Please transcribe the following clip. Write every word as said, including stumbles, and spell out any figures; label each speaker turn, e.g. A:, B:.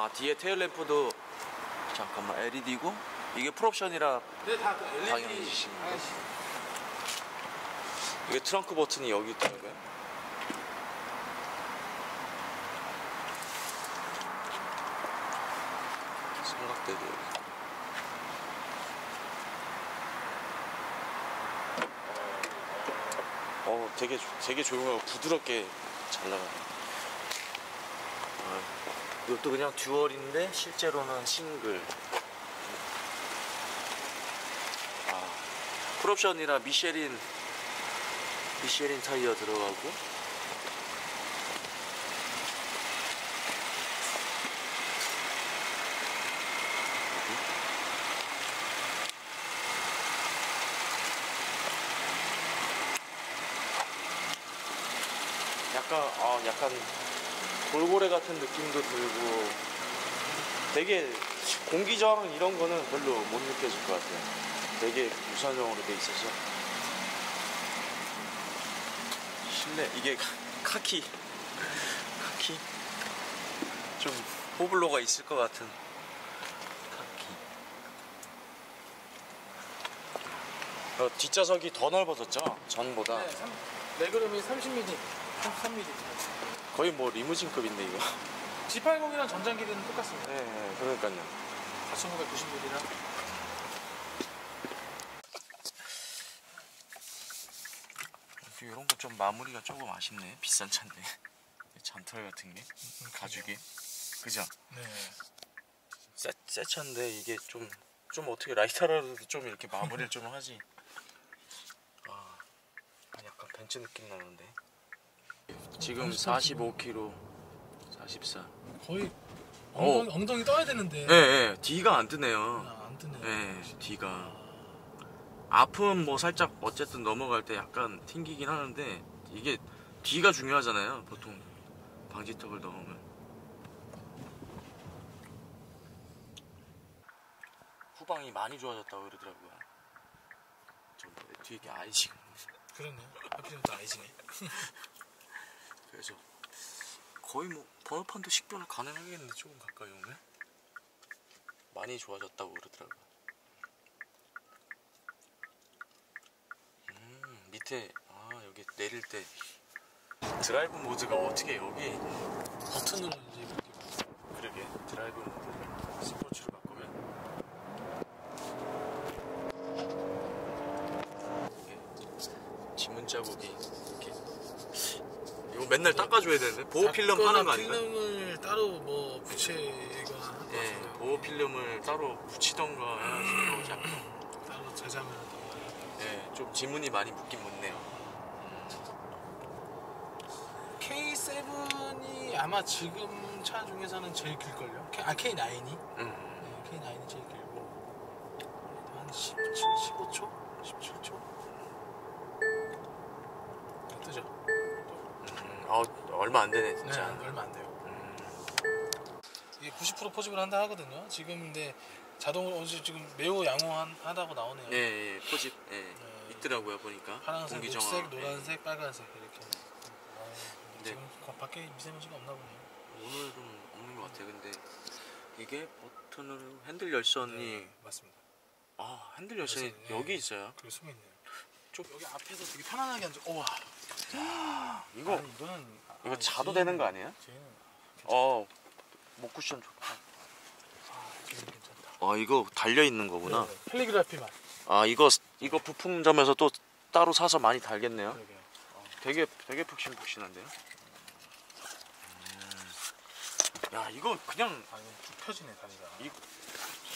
A: 아 뒤에 테일 램프도 잠깐만 엘이디고 이게 풀옵션이라
B: 네, 다 엘이디.
A: 당연히 이게 트렁크 버튼이 여기 있더라고요. 삼각대도 여기. 어 되게 되게 조용하고 부드럽게 잘 나가네. 아, 이것도 그냥 듀얼인데 실제로는 싱글. 아, 풀옵션이라 미쉐린 미쉐린 타이어 들어가고. 약간 아 약간 돌고래 같은 느낌도 들고 되게 공기저항 이런 거는 별로 못 느껴질 것 같아요. 되게 유선형으로 돼 있어서 실내 이게 카키 카키 좀 호불호가 있을 것 같은 카키. 어, 뒷좌석이 더 넓어졌죠? 전보다.
B: 네, 레그룸이 삼십 밀리미터, 삼십삼 밀리미터.
A: 거의 뭐 리무진급인데 이거.
B: 지 팔십이랑 전장 길이는 똑같습니다.
A: 네, 네 그러니까요.
B: 사천구백구십 밀리미터랑.
A: 이런 거 좀 마무리가 조금 아쉽네. 비싼 차인데 잔털 같은 게 가죽이 그죠?
B: 네.
A: 새, 새 차인데 이게 좀 좀 어떻게 라이터라도 좀 이렇게 마무리를 좀 하지. 아 약간 벤츠 느낌 나는데. 지금 사십오 킬로미터 사십사.
B: 거의 엉덩이,
A: 어.
B: 엉덩이 떠야 되는데.
A: 네, 네, D가 안 뜨네요.
B: 아, 안 뜨네요.
A: 네, D가. 앞은 뭐 살짝 어쨌든 넘어갈 때 약간 튕기긴 하는데 이게 D가 중요하잖아요. 보통 방지턱을 넘으면. 후방이 많이 좋아졌다고 그러더라고요. 저 뒤에 게 아이징.
B: 그러네. 하필이면 아이징해.
A: 그래서 거의 뭐 번호판도 식별 가능하겠는데 조금 가까이 오면 많이 좋아졌다고 그러더라고요. 음 밑에 아 여기 내릴 때 드라이브 모드가 어떻게 여기
B: 버튼으로 이제 이렇게.
A: 그러게 드라이브 모드를 스포츠로 바꾸면 이게 지문 자국이 이렇게 이거 맨날 닦아줘야 되는데 보호 필름 파는 거 아닌가?
B: 필름을 따로 뭐 붙이거나.
A: 예, 보호 필름을 따로 붙이던가 해야지 약간
B: 따로 제작을 하던가.
A: 예, 좀 지문이 많이 묻긴 묻네요.
B: 케이 세븐이 아마 지금 차 중에서는 제일 길걸요? 아 케이 나인이?
A: 음.
B: 네, 케이 나인이 제일 길고 한 십칠, 십오 초? 십칠 초? 뜨죠?
A: 음, 어, 얼마 안 되네 진짜.
B: 네, 얼마 안 돼요.
A: 음.
B: 이게 구십 퍼센트 포집을 한다 하거든요. 지금 근데 자동으로 지금 매우 양호하다고 나오네요.
A: 예, 예, 포집 예,
B: 네.
A: 있더라고요 보니까.
B: 파란색,
A: 공기정화.
B: 녹색, 노란색, 빨간색 이렇게. 어,
A: 네.
B: 지금 밖에 미세먼지가 없나 보네요.
A: 오늘은 없는 것 같아요. 근데 이게 버튼으로 핸들 열선이
B: 네, 맞습니다.
A: 아 핸들 열선이
B: 열선이, 네.
A: 여기 있어요.
B: 그게 숨어 있네요. 좀 여기 앞에서 되게 편안하게 앉아. 우와.
A: 이거
B: 아니, 이거는
A: 이거
B: 아,
A: 자도
B: 쟤는-
A: 되는 거 아니에요?
B: 쟤는
A: 어, 목 쿠션 좋다.
B: 아, 쟤는 괜찮다.
A: 아 이거 달려 있는 거구나.
B: 네, 캘리그라피만.
A: 아 이거 이거 부품점에서 또 따로 사서 많이 달겠네요.
B: 그러게요. 어.
A: 되게 되게 푹신푹신한데요. 음. 야 이거 그냥
B: 아, 이거 쭉 펴지네 다리가.
A: 이